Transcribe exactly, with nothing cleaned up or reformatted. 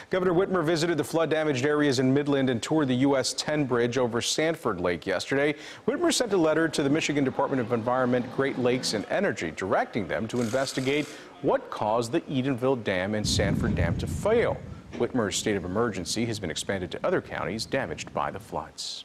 Governor Whitmer visited the flood-damaged areas in Midland and toured the U S ten bridge over Sanford Lake yesterday. Whitmer sent a letter to the Michigan Department of Environment, Great Lakes and Energy, directing them to investigate what caused the Edenville Dam and Sanford Dam to fail. Whitmer's state of emergency has been expanded to other counties damaged by the floods.